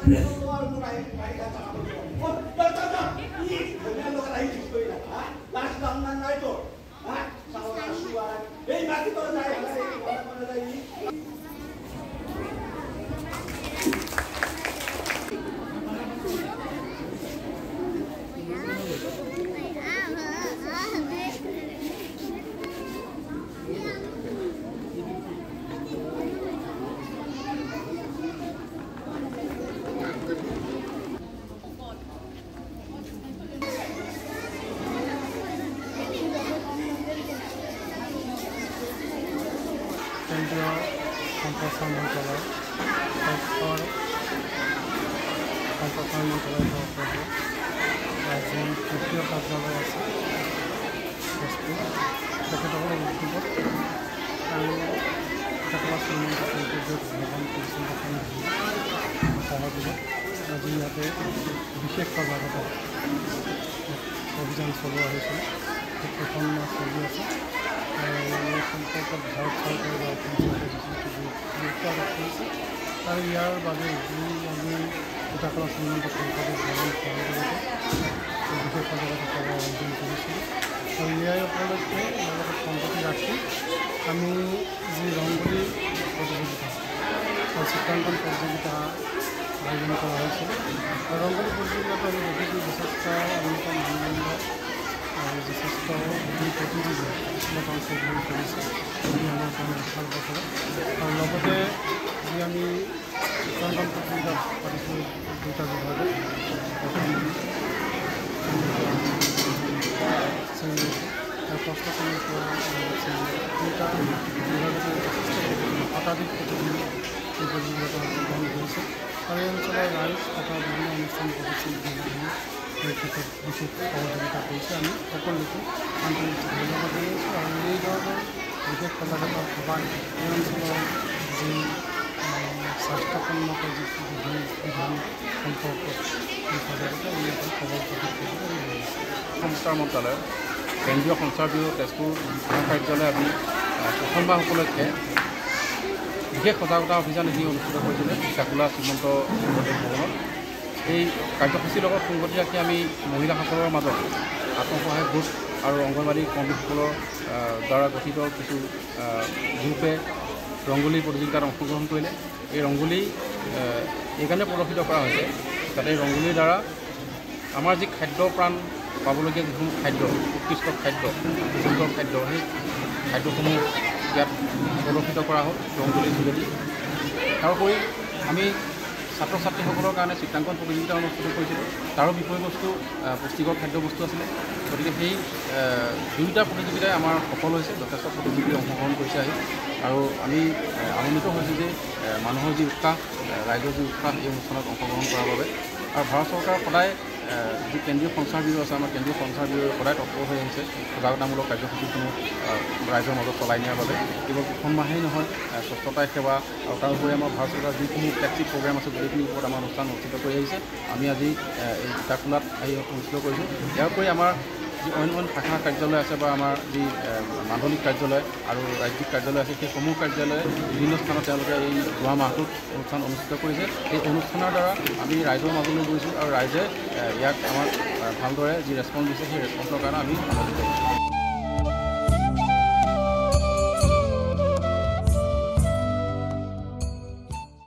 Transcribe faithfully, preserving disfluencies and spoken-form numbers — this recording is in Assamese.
কেন্দ্ৰীয় সম্প্ৰচাৰ মন্ত্ৰালয় তথ্যৰ সম্প্ৰচাৰ মন্ত্ৰালয় তৰফৰ আজি তৃতীয় কাৰ্যালয় আছে তেজপুৰ তেখেতসকলৰ উদ্যোগত আৰু তেখেতসকলৰ শ্ৰীমন্ত শংকৰদেৱ ভগৱান কৃষ্ণ সহযোগত আজি ইয়াতে বিশেষ সজাগতা অভিযান চলোৱা হৈছিল কেইখন চলি আছে এই সম্পৰ্কত ভাৰত চৰকাৰে বা অসম চৰকাৰে গুৰুত্ব আৰোপ কৰিছে আৰু ইয়াৰ বাবে যি আমি সীতাকলা শ্ৰীমন্ত শংকৰদেৱ ভগৱান সহযোগতে বিশেষ সজাগতা সভাৰ আয়োজন কৰিছিলোঁ আৰু ইয়াৰ উপলক্ষে লগতে সংগতি ৰাখি আমি যি ৰংগোলী প্ৰতিযোগিতা আৰু চিত্ৰাংকন প্ৰতিযোগিতা আয়োজন কৰা হৈছিল আৰু ৰংগোলী প্ৰতিযোগিতাটো আমি দেখিছোঁ যথেষ্ট অন্যতম আনন্দ আৰু যথেষ্ট প্ৰতিযোগী ইয়াত অংশগ্ৰহণ কৰিছে আমি আমাৰ কাৰণে বিশাল বছৰ আৰু লগতে যি আমি চিত্ৰাংকন প্ৰতিযোগিতা পাতিছোঁ দুটা বিভাগত আৰু কষ্ট কৰি পৰা দুটা বিভাগতে যথেষ্ট শতাধিক প্ৰতিযোগী এই প্ৰতিযোগিতাত অংশগ্ৰহণ কৰিছে আৰু এই অঞ্চলৰ ৰাইজ তথা বিভিন্ন অনুষ্ঠান প্ৰতিষ্ঠান এই ক্ষেত্ৰত বিশেষ সহযোগিতা কৰিছে আমি সকলোকে আন্তৰিক ধন্যবাদ জনাইছোঁ আৰু এই ধৰণৰ বিশেষ সজাগতা সভাই এই অঞ্চলৰ যি স্বাস্থ্যসন্মত যি বিধি বিধান সম্পৰ্কত এই সজাগতা এই এটা খবৰ প্ৰকাশ কৰিবলৈ সংস্কাৰ মন্ত্ৰালয় কেন্দ্ৰীয় সঞ্চাৰ ব্যুৰো তেজপুৰ কাৰ্যালয় আজি প্ৰথমবাৰ উপলক্ষে বিশেষ সজাগতা অভিযান এটি অনুষ্ঠিত কৰিছিলে চাকুলা শ্ৰীমন্ত শংকৰদেৱ ভৱনত এই কাৰ্যসূচীৰ লগত সংগতি ৰাখি আমি মহিলাসকলৰ মাজত আত্মসহায়ক গোট আৰু অংগনবাড়ী কৰ্মীসকলৰ দ্বাৰা গঠিত কিছু গ্ৰুপে ৰংগোলী প্ৰতিযোগিতাত অংশগ্ৰহণ কৰিলে এই ৰংগোলী এইকাৰণে প্ৰদৰ্শিত কৰা হৈছে যাতে এই ৰংগোলীৰ দ্বাৰা আমাৰ যি খাদ্য প্ৰাণ পাবলগীয়া যিসমূহ খাদ্য উৎকৃষ্ট খাদ্য সুন্দৰ খাদ্য সেই খাদ্যসমূহ ইয়াত প্ৰদৰ্শিত কৰা হ'ল ৰংগোলীৰ যোগেদি তাৰোপৰি আমি ছাত্ৰ ছাত্ৰীসকলৰ কাৰণে চিত্ৰাংকন প্ৰতিযোগিতা অনুষ্ঠিত কৰিছিলোঁ তাৰো বিষয়বস্তু পুষ্টিকৰ খাদ্যবস্তু আছিলে গতিকে সেই দুয়োটা প্ৰতিযোগিতাই আমাৰ সফল হৈছে যথেষ্ট প্ৰতিযোগী অংশগ্ৰহণ কৰিছে আহি আৰু আমি আনন্দিত হৈছোঁ যে মানুহৰ যি উৎসাহ ৰাইজৰ যি উৎসাহ এই অনুষ্ঠানত অংশগ্ৰহণ কৰাৰ বাবে আৰু ভাৰত চৰকাৰ সদায় যি কেন্দ্ৰীয় সঞ্চাৰ ব্যুৰো আছে আমাৰ কেন্দ্ৰীয় সঞ্চাৰ ব্যুৰোৱে সদায় তৎপৰ হৈ আহিছে সজাগতামূলক কাৰ্যসূচীসমূহ ৰাইজৰ মাজত চলাই নিয়াৰ বাবে কেৱল দুখন মাহেই নহয় স্বচ্ছতাই সেৱা আৰু তাৰোপৰি আমাৰ ভাৰত চৰকাৰৰ যিসমূহ ফ্লেগশ্বিপ প্ৰগ্ৰেম আছে গোটেইখিনিৰ ওপৰত আমাৰ অনুষ্ঠান অনুষ্ঠিত কৰি আহিছে আমি আজি এই সীতাকুলাত আহি অনুষ্ঠিত কৰিছোঁ ইয়াৰ উপৰি আমাৰ যি অইন অইন শাখা কাৰ্যালয় আছে বা আমাৰ যি মাণ্ডলিক কাৰ্যালয় আৰু ৰাজ্যিক কাৰ্যালয় আছে সেইসমূহ কাৰ্যালয়ে বিভিন্ন স্থানত তেওঁলোকে এই যোৱা মাহটোত অনুষ্ঠান অনুষ্ঠিত কৰিছে এই অনুষ্ঠানৰ দ্বাৰা আমি ৰাইজৰ মাজলৈ গৈছোঁ আৰু ৰাইজে ইয়াক আমাক ভালদৰে যি ৰেছপন্স দিছে সেই ৰেছপন্সৰ কাৰণে আমি আনন্দিত হৈছোঁ।